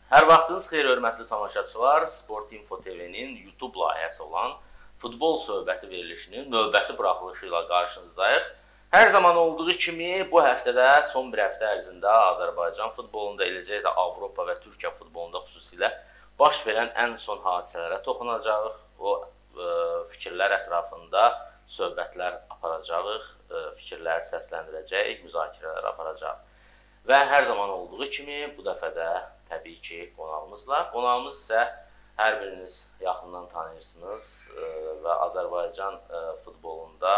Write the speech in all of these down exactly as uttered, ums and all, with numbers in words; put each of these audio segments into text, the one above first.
Hər vaxtınız xeyir, hörmətli tamaşaçılar. Sport Info T V-nin YouTube layihəsi olan Futbol Söhbəti verilişinin növbəti buraxılışı ilə qarşınızdayıq. Hər zaman olduğu kimi bu həftədə son bir həftə ərzində Azərbaycan futbolunda, eləcə də Avropa və Türkiyə futbolunda xüsusilə baş verən ən son hadisələrə toxunacağıq. O e, fikirlər ətrafında söhbətlər aparacağıq, e, fikirləri səsləndirəcəyik, müzakirələr aparacağıq. Və hər zaman olduğu kimi bu dəfə də təbii ki, qonağımızla. Qonağımız isə hər biriniz yaxından tanıyırsınız və Azərbaycan futbolunda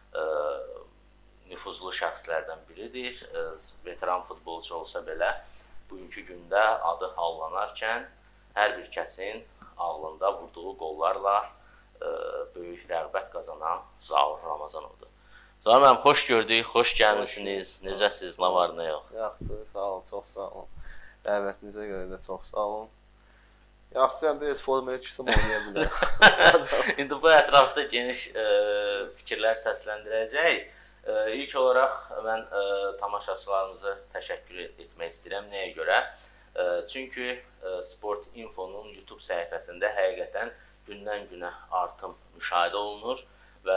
nüfuzlu şəxslərdən biridir. Veteran futbolcu olsa belə, bugünkü gündə adı hallanarkən hər bir kəsin ağlında vurduğu qollarla böyük rəğbət qazanan Zaur Ramazanovdur. Zaur müəllim, xoş gördük, xoş gəlmişsiniz. Necəsiz, nə var, nə yox? Yaxşı, sağ olun, çox sağ olun. Dəvətinizə görə də çox sağ olun. Yaxşı, biraz formaya çıxsam oynaya bilərəm. İndi bu ətrafda geniş e, fikirlər səsləndirəcək. E, ilk olaraq mən e, tamaşaçılarımıza təşəkkür etmək istəyirəm. Nəyə görə? E, çünki e, Sport Info'nun YouTube səhifəsində həqiqətən gündən günə artım müşahidə olunur və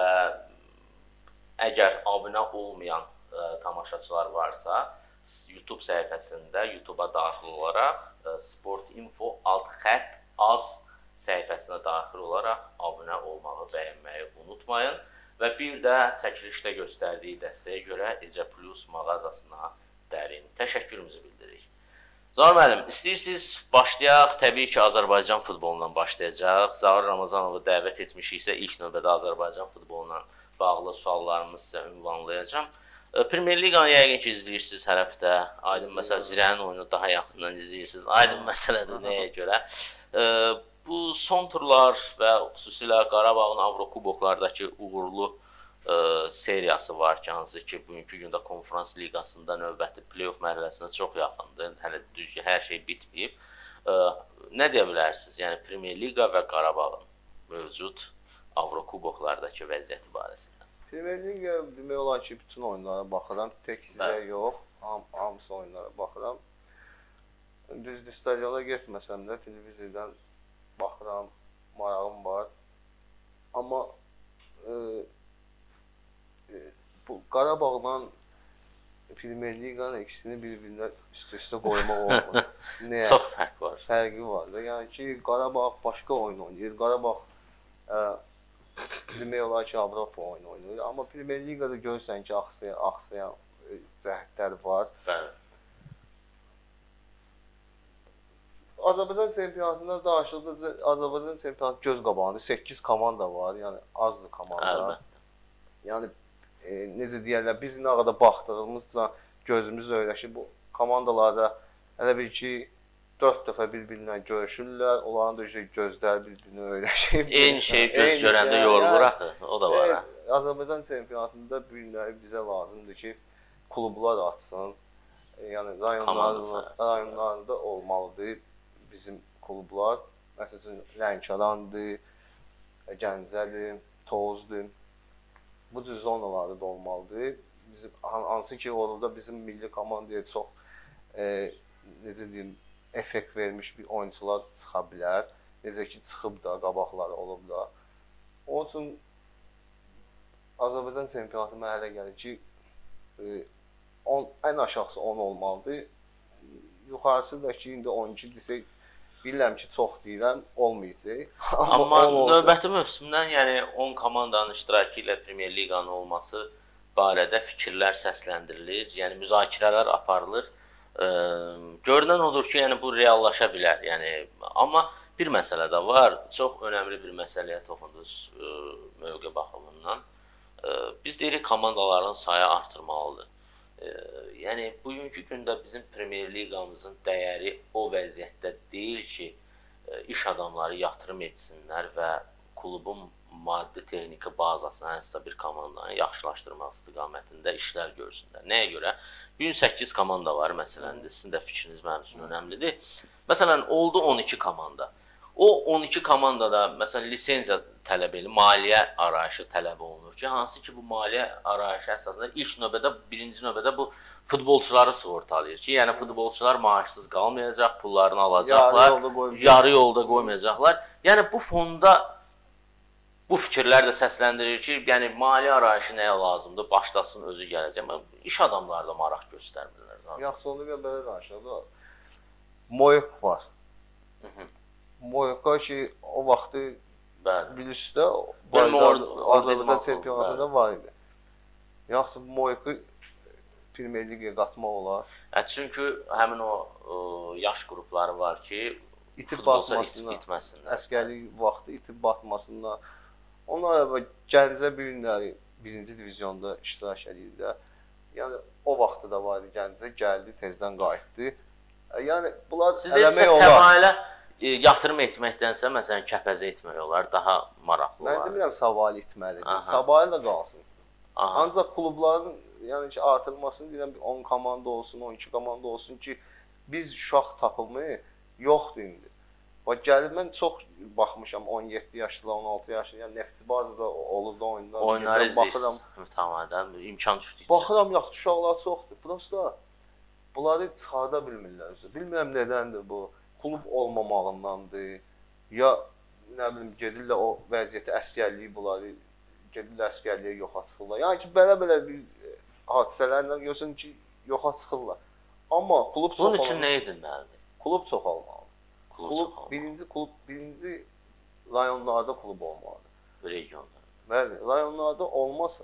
əgər abunə olmayan e, tamaşaçılar varsa, YouTube səhifəsində YouTube-a daxil olaraq Sport Info alt xətt az səhifəsinə daxil olaraq abunə olmağı, bəyənməyi unutmayın və bir də çəkilişdə göstərdiyi dəstəyə görə Ecə Plus mağazasına dərin təşəkkürümüzü bildiririk. Zaur müəllim, istəyirsiniz başlayaq, təbii ki, Azərbaycan futbolundan başlayacaq. Zaur Ramazanovu dəvət etmişiksə ilk növbədə Azərbaycan futbolundan bağlı suallarımızı sizə ünvanlayacağam. Premier Liqanı yəqin ki, izləyirsiniz hər həftə. Aydın məsələ, Zirənin oyunu daha yaxından izləyirsiniz. Aydın məsələdir nəyə görə. Bu son turlar və xüsusilə Qarabağın Avrokuboklardakı uğurlu seriyası var ki, hansı ki, bugünkü gündə Konferans Liqasında növbəti play-off mərhələsinə çox yaxındır. Hələ düzgə hər şey bitməyib. Nə deyə bilərsiniz? Yəni, Premier Liqa və Qarabağın mövcud Avrokuboklardakı vəziyyəti barəsində. Premier Liga demək olar ki, bütün oyunlara baxıram. Tək izləyə yox, ham, hamısı oyunlara baxıram. Düzdür, stadiona getməsəm də televiziyadan baxıram, marağım var. Amma e, e, bu Qarabağla Premier Liganın ikisini bir-birinə üst-üstə qoymaq olmur. Nəyə? Çox fərq var. Fərqi var da. Yəni ki, Qarabağ başqa oyun oynayır. Qarabağ e, demək olar ki, Avropa oyunu oynayır. Amma Premier Liqada görürsən ki, axsayan, axsayan cəhətlər var. Bəli. Azərbaycan çempionatında danışıldıqca Azərbaycan çempionatı göz qabağında səkkiz komanda var. Yəni azdır komanda. Əlbəttə. Yəni e, necə deyirlər, biz nə qədər baxdığımızca gözümüz öyrəşir. Bu komandalarda elə bir ki, dörd dəfə bir-birinə görüşürlər, onların da gözləri bir-birinə öyrəşib. Eyni şey göz görəndə yorulur axı, o da var. E, Azərbaycan çempionatında bu günləri bizə lazımdır ki, klublar açsın. E, yəni rayonlarında, rayonlarında olmalıdır bizim klublar. Məsələn, Lənkərandır, Gəncədir, Tovuzdur. Bu cür zonalarda da olmalıdır. Bizim, hansı ki, orada bizim milli komandaya çox e, necə deyim, effekt vermiş bir oyuncular çıxa bilər. Necə ki, çıxıb da, qabaqları olub da. Onun üçün Azərbaycan çempionatı mənə elə gəlir ki, on, ən aşağısı on olmalıdır. Yuxarısı da ki, indi on iki desək, bilirəm ki, çox deyirəm, olmayacaq. Amma növbəti mövsümdən, yəni on komandanın iştirakı ilə Premier Liqanın olması barədə fikirlər səsləndirilir, yəni müzakirələr aparılır. Ee, görünən odur ki, yəni bu reallaşa bilər. Yəni, amma bir məsələ də var, çox önəmli bir məsələyə toxundunuz e, mövqe baxımından. E, biz deyirik, komandaların sayı artırmalıdır. E, yəni, bugünkü gündə bizim Premier Liqamızın dəyəri o vəziyyətdə deyil ki, e, iş adamları yatırım etsinlər və klubun maddi texniki bazasına hansısa bir komandanı yaxşılaşdırmaq istiqamətində işlər görsünlər. Nəyə görə? Bugün səkkiz komanda var, məsələn, sizin də fikriniz mənim üçün önəmlidir. Məsələn, oldu on iki komanda. O on iki komandada, məsələn, lisenziya tələb edilir, maliyyə arayışı tələb olunur ki, hansı ki bu maliyyə arayışı əsasında ilk növbədə, birinci növbədə bu futbolçuları sığortalayır ki, yəni futbolçular maaşsız qalmayacaq, pullarını alacaqlar, yarı yolda, yarı yolda qoymayacaqlar. Yəni bu fonda bu fikirlər də səsləndirir ki, yəni maliyyə arayışı nəyə lazımdır, başlasın, özü gələcək. İş adamları da maraq göstərmirlər. Yaxşı, onu görə belə danışılır. Moyok var. Moyok'a ki, o vaxtı bilirsiniz də, Azərbaycan çempionatında var idi. Yaxşı, Moyok'u Premier Ligaya qatmaq olar. Çünki həmin o yaş qrupları var ki, itib batmasından, əskərlik vaxtı itib batmasından, onlar Gəncə bu günləri birinci diviziyonda iştirak edirlər. Yəni, o vaxtı da var idi, Gəncə gəldi, tezdən qayıtdı. Yəni, bunlar eləmək olar. Səvailə yatırım etməkdənsə, məsələn, kəpəzə etmək olar, daha maraqlı olar. Mən demirəm, Savali etməlidir, Savali da qalsın. Ancaq klubların yəni ki, artırılmasını deyirəm, on komanda olsun, on iki komanda olsun ki, biz uşaq tapımı yoxdur indi. Bax, gəlir, mən çox baxmışam, on yeddi yaşlı, on altı yaşlı, yəni Neftçi bazıda olur da oyunlar. Oyunları izləyirsiz, mütəmadidən, imkan düşdükcə. Baxıram, yaxşı uşaqlar çoxdur, prosta bunları çıxarda bilmirlər. Bilmirəm nədəndir bu, klub olmamağındandır, ya nə bilim, gedirlər o vəziyyəti, əskərliyi bunları, gedirlər əskərliyə yoxa çıxırlar. Yəni ki, belə-belə bir hadisələrlə görsən ki, yoxa çıxırlar. Amma klub çox olmalıdır. Bunun üçün nə edilməlidir? Klub çox olmalıdır. Klub, birinci klub, birinci rayonlarda klub olmalıdır. Regionda. Bəli, rayonlarda olmasa,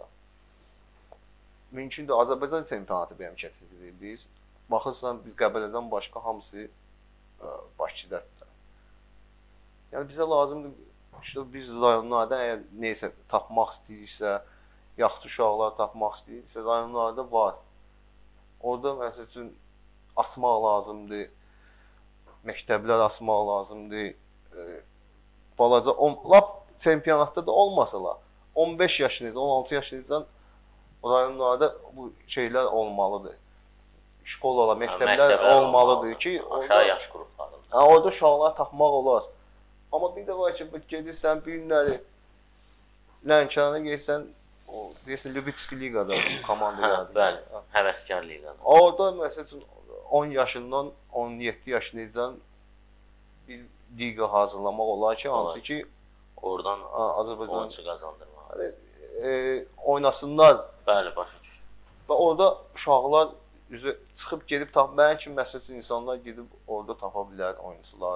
mümkündür, Azərbaycan çempionatı bəyəm keçiririk biz. Baxırsan, biz Qəbələdən başqa hamısı Bakıdadır. Yəni, bizə lazımdır, işte biz rayonlarda əgər neysə tapmaq istəyirsə, yaxşı uşaqlar tapmaq istəyirsə, rayonlarda var. Orada, məsəl üçün, açmaq lazımdır, məktəblər açmaq lazımdır. Balaca, lap çempionatda da olmasalar, on beş yaşınızda, on altı yaşınızdan rayonlarda bu şeylər olmalıdır. Şkolalar, məktəblər olmalıdır ki, aşağı yaş qruplarında. Orada uşaqlar tapmaq olar. Amma bir də var ki, gedirsən, bir günləri Lənkərana gəlsən, deyəsən, Lübitski liqada komanda yardım. Bəli, həvəskar liqada. Orada, məsəl üçün, on yaşından on yeddi yaşındacan bir liqa hazırlamaq olar ki, hansı ki, oradan Azərbaycan oyuncu qazandırmaq. Oynasınlar. Bəli, başa düşür. Və orada uşaqlar çıxıb gedib tap, mənim kimi məsəl üçün insanlar gedib orada tapa bilər oyuncular.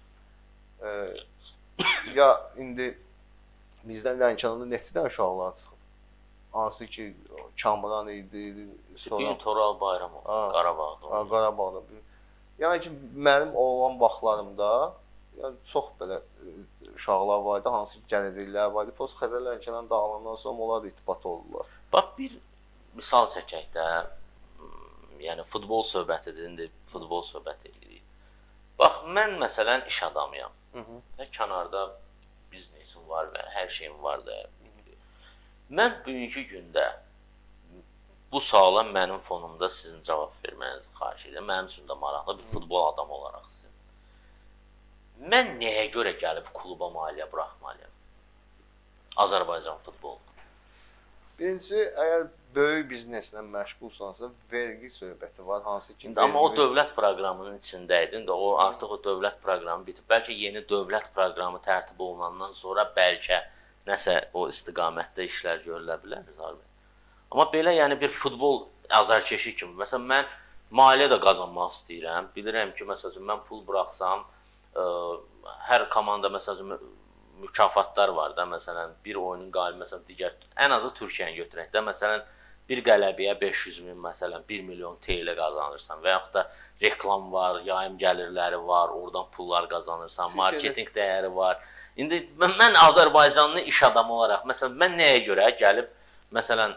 Ya indi bizdən Lənkəranda neçə dənə uşaqlar çıxıb? Hansı ki, Kamran idi, sonra Toral Bayramov, Qarabağda. Qarabağda. Yəni ki, mənim olan vaxtlarımda yəni çox belə uşaqlar var idi, hansı ki, gələcəklər var idi. Post Xəzər Lənkəran dağılandan sonra onlar da irtibat oldular. Bax, bir misal çəkək də, yəni futbol söhbətidir, indi futbol söhbət edirik. Bax, mən məsələn iş adamıyam və kənarda biznesim var və hər şeyim var da. Mən bugünkü gündə bu suala mənim fonumda sizin cavab verməyinizi xahiş edirəm. Mənim üçün də maraqlı bir futbol adamı olaraq sizin. Mən nəyə görə gəlib kluba maliyyə buraxmalıyam? Azərbaycan futbolu. Birincisi, əgər böyük bizneslə məşğulsansa, vergi söhbəti var, hansı ki... Amma o dövlət proqramının içində idi, o artıq o dövlət proqramı bitib. Bəlkə yeni dövlət proqramı tərtib olunandan sonra bəlkə nəsə o istiqamətdə işlər görülə bilər, Rizal bəy. Amma belə, yəni bir futbol azarkeşi kimi, məsələn, mən maliyyə də qazanmaq istəyirəm. Bilirəm ki, məsələn, mən pul buraxsam, hər komanda, məsələn, mükafatlar var da, məsələn, bir oyunun qalibi, məsələn, digər, ən azı Türkiyəni götürək də, məsələn, bir qələbiyə beş yüz min, məsələn, bir milyon T L qazanırsan və yaxud da reklam var, yayım gəlirləri var, oradan pullar qazanırsan, marketinq dəyəri var. İndi mən Azərbaycanlı iş adamı olaraq, məsələn, mən nəyə görə gəlib, məsələn,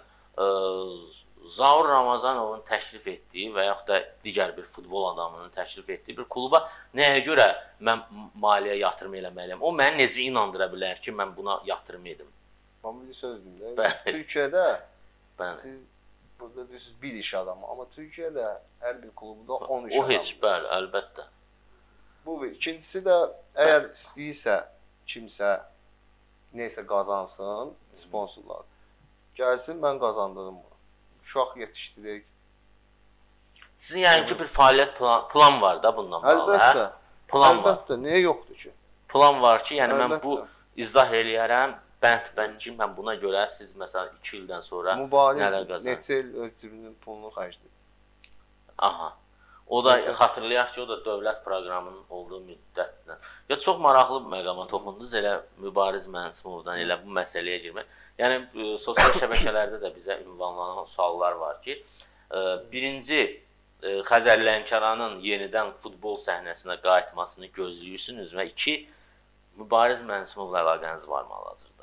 Zaur Ramazanovun təklif etdiyi və yaxud da digər bir futbol adamının təklif etdiyi bir kluba nəyə görə mən maliyyə yatırım eləməliyəm? O məni necə inandıra bilər ki, mən buna yatırım edim? Mən bir söz deyim də, Türkiyədə siz burada deyirsiniz bir iş adamı, amma Türkiyədə hər bir klubda on iş adamı. O heç, bəli, əlbəttə. Bu bir. İkincisi də, əgər istəyirsə kimsə neysə qazansın, sponsorlar. Gəlsin, mən qazandırım bunu. Uşaq yetişdirək. Sizin yəni ki, bir fəaliyyət plan, plan var da bundan bağlı, əlbəttə, hə? Plan əlbəttə, var. niyə yoxdur ki? Plan var ki, yəni Əlbəttə. mən bu izah eləyərəm, bənd-bənd ki, mən buna görə siz məsələn iki ildən sonra mübariz nələr qazanırsınız? Neçə il öz cibinin pulunu xərcləyir. Aha. O da Neçə? xatırlayaq ki, o da dövlət proqramının olduğu müddətlə. Ya çox maraqlı məqama toxundunuz, elə Mübariz Mənsimovdan elə bu məsələyə girmək. Yəni sosial şəbəkələrdə də bizə ünvanlanan suallar var ki, birinci Xəzər Lənkəranın yenidən futbol səhnəsinə qayıtmasını gözləyirsiniz və iki Mübariz Mənsimovla əlaqəniz var mı hal-hazırda?